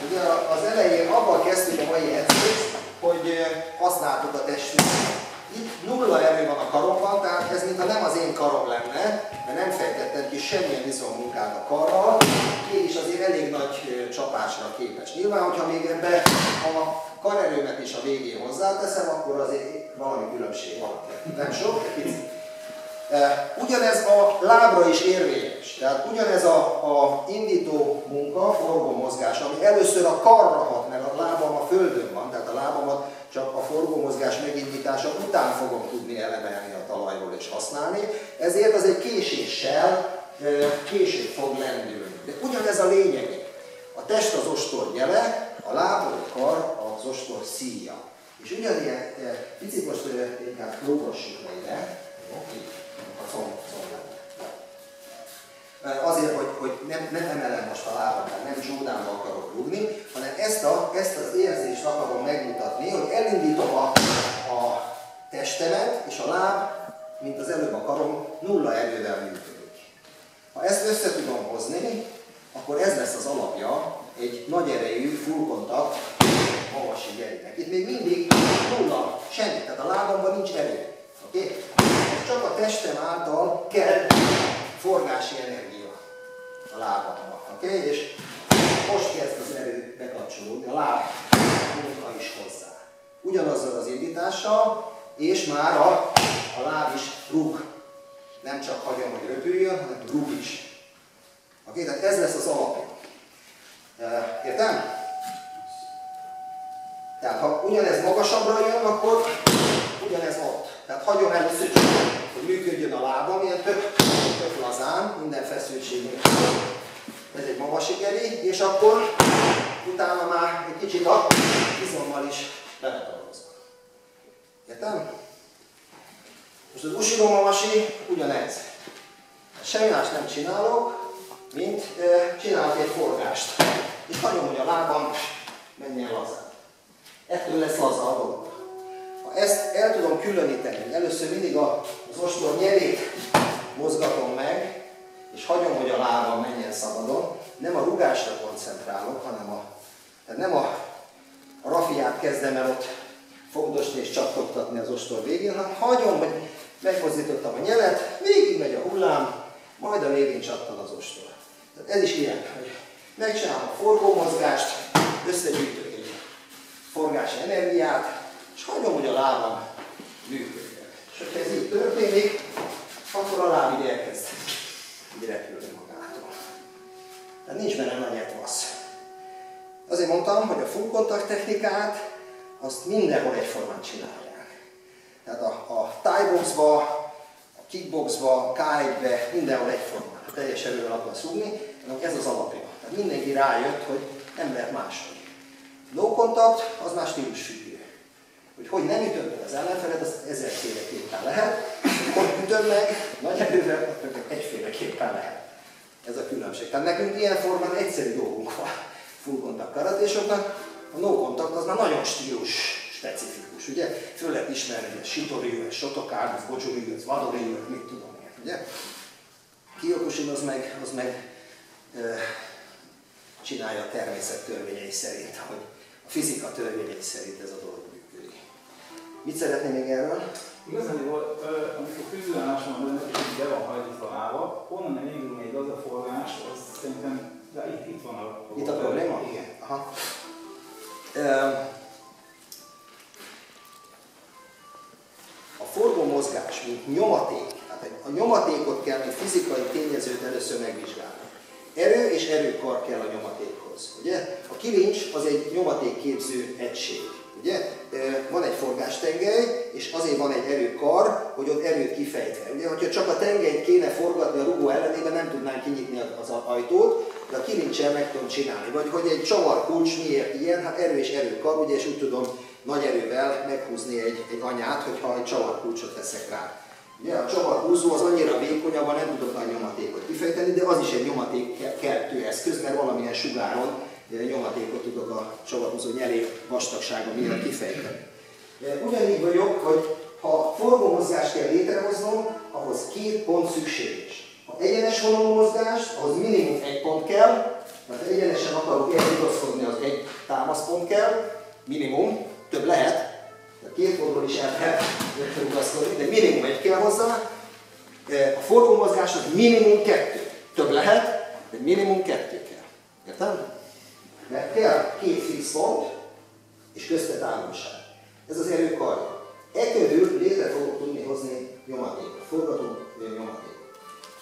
Ugye az elején abban kezdtük a mai edzést, hogy használtuk a testünket. Itt nulla erő van a karomban, tehát ez mintha nem az én karom lenne, mert nem fejtettem ki semmilyen izommunkát a karral, és azért elég nagy csapásra képes. Nyilván, hogyha még ebbe a karerőmet is a végén hozzáteszem, akkor azért valami különbség van. Nem sok, de picit. Ugyanez a lábra is érvényes. Tehát ugyanez a indító munka, forgó mozgás, ami először a karra hat, mert a lábam a földön van, tehát a lábamat csak a forgómozgás megindítása után fogom tudni elemelni a talajról és használni, ezért az egy késéssel később fog lendülni. De ugyanez a lényeg. A test az ostor jele, a láb vagy a kar az ostor szíja. És ugyanilyen, picit most inkább próbassuk le ide, a combját. Azért, hogy nem emelem most a lábat, nem csódámba akarok rúgni, hanem ezt az érzést akarom megmutatni, hogy elindítom a testemet, és a láb, mint az előbb a karom, nulla erővel működik. Ha ezt össze tudom hozni, akkor ez lesz az alapja egy nagy erejű, full contact havasi gerinek. Itt még mindig nulla, semmi, tehát a lábamban nincs erő. Okay? Csak a testem által kell forgási energia a lábamba. Okay? És most kezd az erő bekapcsolódni, a láb munka is hozzá. Ugyanazzal az indítással, és már a láb is rúg. Nem csak hagyom, hogy röpüljön, hanem rúg is. Okay? Tehát ez lesz az alapja. Értem? Tehát ha ugyanez magasabbra jön, akkor ugyanez ott. Tehát hagyom először csak, hogy működjön a lábam, ilyen tök lazán, minden feszültség nélkül. Ez egy magasi geri, és akkor utána már egy kicsit a izommal is beletartozom. Értem? Most az ushido mamashi ugyanez. Semmi más nem csinálok, mint csinálok egy forgást. És hagyom, hogy a lábam menjen lazán. Ettől lesz laza a dolog. Ha ezt el tudom különíteni, először mindig az ostor nyelét mozgatom meg, és hagyom, hogy a lábam menjen szabadon, nem a rugásra koncentrálok, hanem tehát nem a rafiát kezdem el ott fogdosni és csattogtatni az ostor végén, hanem hagyom, hogy megmozdítottam a nyelet, végig megy a hullám, majd a végén csattan az ostor. Tehát ez is ilyen, hogy megcsinálom a forgómozgást, összegyűjtök egy forgási energiát, és hagyom, hogy a lábam működjön. És hogyha ez így történik, akkor a láb így elkezd repülni magától. Tehát nincs benne nagy etvasz. Azért mondtam, hogy a full contact technikát azt mindenhol egyformán csinálják. Tehát a thai boxba, a kickboxba, a K1-be, mindenhol egyformán. Teljes erővel akarsz rúgni, ez az alapja. Tehát mindenki rájött, hogy nem lehet máshogy. No contact, az már stílusfüggő. Hogy nem ütöm meg az ellenfelet, az ezerféleképpen lehet. Hogy ütöm meg nagy erővel, az egyféleképpen lehet. Ez a különbség. Tehát nekünk ilyen formán egyszerű dolgunk van full contact karatésoknak. A no contact az már nagyon stílus specifikus, ugye? Föl lehet ismerni, hogy ez Shitoryu, ez Shotokan, ez Goju-ryu, ez Wado-ryu, mit tudom én, ugye? Kyokushin az meg csinálja a természet törvényei szerint, hogy a fizika törvényei szerint ez a dolog működik. Mit szeretnél még erről? Igazából, amikor küzdőálláson van, hogy be van hajtítva a lába, onnan elindul még az a forgás, az szerintem, de itt van a... Itt a probléma? Igen. Aha. A forgó mozgás, mint nyomaték, tehát a nyomatékot kell, mint fizikai tényezőt először megvizsgálni. Erő és erőkar kell a nyomatékhoz. Ugye? A kilincs az egy nyomatékképző egység. Ugye? Van egy forgástengely, és azért van egy erőkar, hogy ott erőt kifejtve. Ugye, hogyha csak a tengelyt kéne forgatni a rugó ellenében, nem tudnánk kinyitni az ajtót, de a kilincsel meg tudom csinálni. Vagy hogy egy csavarkulcs miért ilyen? Hát erő és erőkar, ugye, és úgy tudom nagy erővel meghúzni egy anyát, hogyha egy csavarkulcsot teszek rá. Ugye, a csavarhúzó az annyira vékony, abban nem tudok nagy nyomatékot kifejteni, de az is egy nyomatékkeltő eszköz, mert valamilyen sugáron nyomatékot tudok a csavarhúzó nyelé vastagsága miatt kifejteni. Ugyanígy vagyok, hogy ha forgómozgást kell létrehoznom, ahhoz 2 pont szükséges. Ha egyenes vonalú mozgás, ahhoz minimum 1 pont kell, mert egyenesen akarok elrugaszkodni az egy támaszpont kell, minimum, több lehet, de két oldalon is el lehet rugaszkodni, de minimum egy kell hozzá. A forgómozgás az minimum 2. Több lehet, de minimum 2 kell. Értem? Mert kell 2 fix pont, és közte távolság. Ez az erő karja. E körül létre fogok tudni hozni nyomatékot, forgató nyomatékot.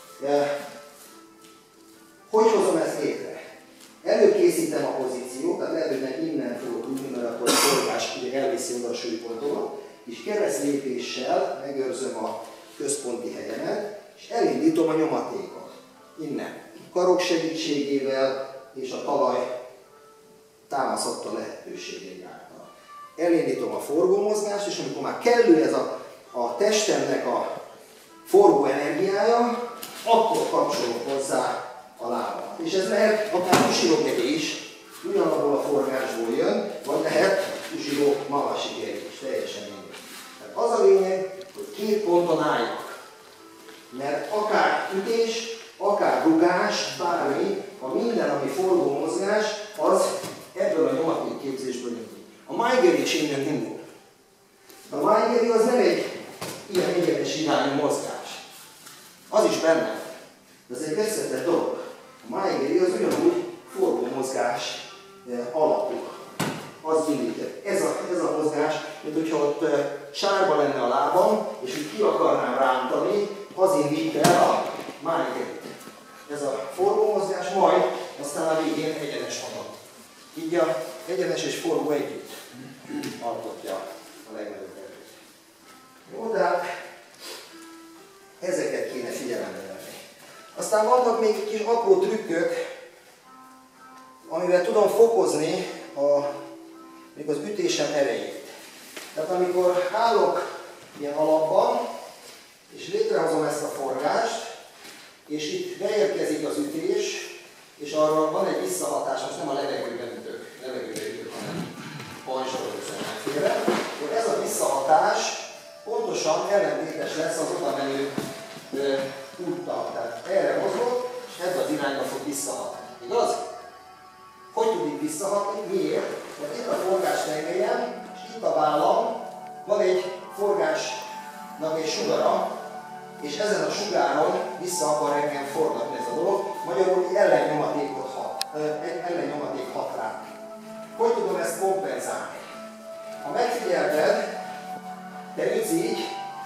Hogy hozom ezt létre? Előkészítem a pozíciót, tehát lehet, hogy meg innen fogok tudni, mert akkor a forgás ugye elviszi oda a súlypontomat, és keresztlépéssel megőrzöm a központi helyemet, és elindítom a nyomatékot. Innen. Karok segítségével és a talaj támaszotta lehetőségei által. Elindítom a forgómozgást, és amikor már kellő ez a testemnek a forgó energiája, akkor kapcsolok hozzá a lábamat. És ez lehet akár Ushido-geri is, ugyanabból a forgásból jön, vagy lehet Ushido Mawashi-geri is, teljesen mindegy. Tehát az a lényeg, hogy 2 ponton álljak. Mert akár ütés, akár rugás, bármi, minden, ami forgó mozgás, az ebből a nyomatékképzésből indul. A Maigeri is innen indul. A Maigeri az nem egy ilyen egyenes irányú mozgás. Az is benne. De ez egy összetett dolog. A Maigeri az ugyanúgy forgó mozgás alapú. Az indít. Ez a mozgás, mint hogyha ott sárba lenne a lábam, és úgy ki akarnám rántani, az indít el a Maigerit. Ez a forgó mozgás, majd aztán a végén egyenes vonal. Így a egyenes és forgó együtt alkotja a legnagyobb erőt. Jó, de hát ezeket kéne figyelembe venni. Aztán vannak még kis apró trükkök, amivel tudom fokozni még az ütésem erejét. Tehát amikor állok ilyen alapban, és létrehozom ezt a forgást, és itt beérkezik az ütés, és arra van egy visszahatás, most nem a levegőben ütök, hanem pajzsolok mindenféle, akkor ez a visszahatás pontosan ellentétes lesz az oda menő úttal. Tehát erre mozog, és ebbe az irányba fog visszahatni. Igaz? Hogy tud itt visszahatni? Miért? Mert itt a forgás tengelyem, és itt a vállam, van egy forgásnak egy sugara, és ezen a sugáron vissza akar engem forgatni ez a dolog, magyarul ellennyomaték hat rá. Hogy tudom ezt kompenzálni? Ha megfigyelted, te ütsz így,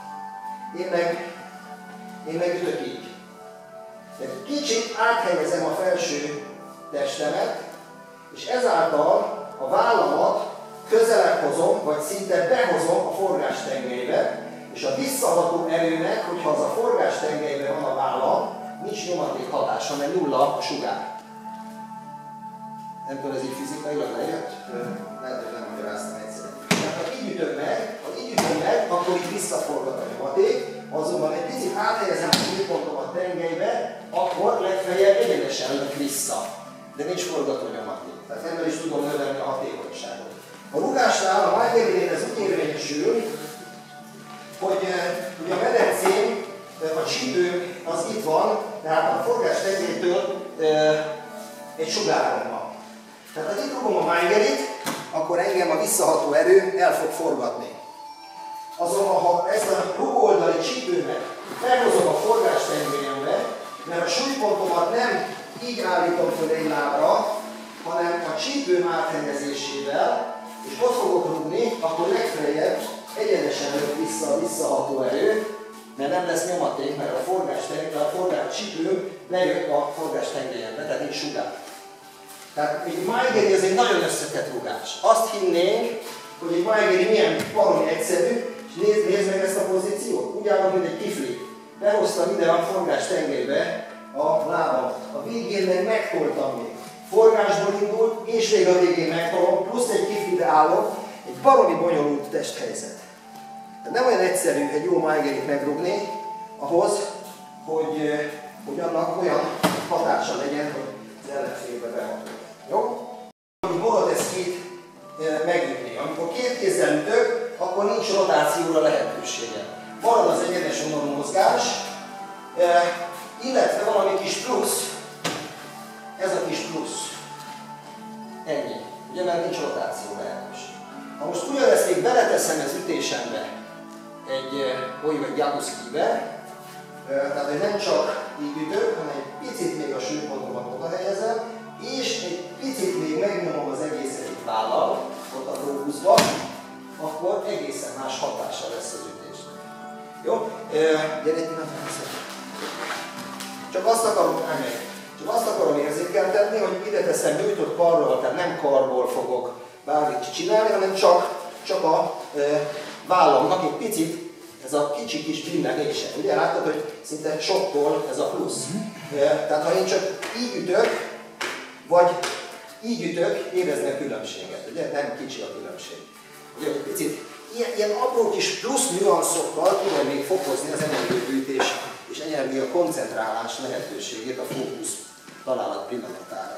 én meg ütök így. De kicsit áthelyezem a felső testemet, és ezáltal a vállamat közelebb hozom, vagy szinte behozom a forgástengelybe, és a visszaható erőnek, hogyha az a forgástengelyben van a vállam, nincs nyomaték hatása, mert nulla a sugár. Nem tudom, ez így fizikailag lejött? Lehet, hogy nem magyaráztam egyszerűen. Tehát ha így ütöm meg, akkor így visszaforgat a nyomaték, azonban egy picit áthelyezem a súlypontomat tengelybe, akkor legfeljebb egyenesen jön vissza. De nincs forgató nyomaték. Tehát ebből is tudom növelni a hatékonyságot. A rugásnál, a Maigerinél ez úgy érvényesül, hogy ugye a medencén a csípő az itt van, tehát a forgás tengelytől egy sugáron van. Tehát ha itt rugom a Maigerit, akkor engem a visszaható erő el fog forgatni. Azonban, ha ezt a rugoldali csípőmet felhozom a forgás tengelyembe, mert a súlypontomat nem így állítom föl egy lábra, hanem a csípőm áthelyezésével, és ott fogok rugni, akkor legfeljebb egyenesen jön vissza a visszaható erő, mert nem lesz nyomaték, mert a forgás csípőm lejött a forgás tengelyembe, tehát nincs sugár. Tehát egy Maigeri az egy nagyon összetett rugás. Azt hinnénk, hogy egy Maigeri milyen valami egyszerű, és nézd meg ezt a pozíciót. Úgy állom, mint egy kifli. Behoztam ide a forgás tengelybe a lábamat. A végén meg megtoltam még. Forgásból indult, és még a végén megtolom, plusz egy kiflibe állok. Egy baromi bonyolult testhelyzet. Tehát nem olyan egyszerű egy jó Maigerit megrugni, ahhoz, hogy annak olyan hatása legyen, hogy az ellenfélbe behatol. Jó? Amikor Borodeszkit megütni. Amikor két kézzel ütök, akkor nincs rotációra lehetősége. Marad az egyenes vonalú mozgás, illetve valami kis plusz, ez a kis plusz. Ennyi. ugye mert nincs rotáció lehetőség. Ha most ugyanezt még beleteszem az ütésembe egy Jakuskibe, tehát hogy nem csak így ütök, hanem egy picit még a súlypontomat oda helyezem, és egy picit még megnyomom az egészet itt vállal, ott a fókuszba, akkor egészen más hatása lesz az ütésnek. Jó? Gyere egy pillanat, csak azt akarom érzékeltetni, hogy ide teszem nyújtott karral, tehát nem karból fogok bármit csinálni, hanem csak a vállamnak egy picit ez a kicsi kis billegése. Ugye látod, hogy szinte sokkol ez a plusz. Tehát ha én csak így ütök, vagy így ütök, érezni a különbséget. Ugye nem kicsi a különbség. Ugye egy picit ilyen apró kis plusz nüanszokkal tudom még fokozni az energiabűtés és energia koncentrálás lehetőségét a fókusz találat pillanatára.